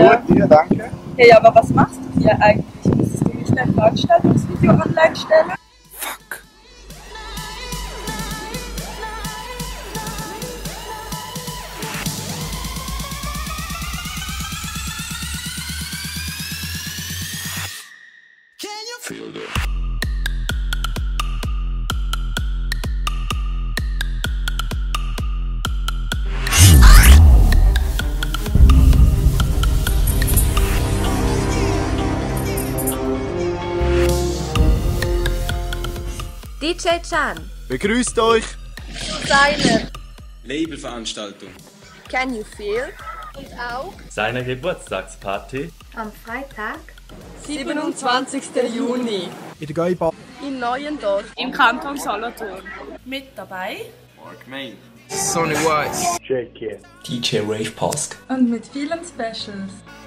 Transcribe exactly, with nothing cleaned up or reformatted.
Ja. Gut, dir, danke. Hey, aber was machst du hier eigentlich? Müsstest du nicht dein Veranstaltungsvideo online stellen? Fuck. Feel it. D J Chan. Begrüßt euch. Seine. Labelveranstaltung. Can you feel? Und auch Seine Geburtstagsparty Am Freitag. siebenundzwanzigsten Juni. In der Geibar. In Neuendorf. Im Kanton Solothurn. Mit dabei Mark Main. Sonny Wise. D J Rave Pask. und mit vielen Specials.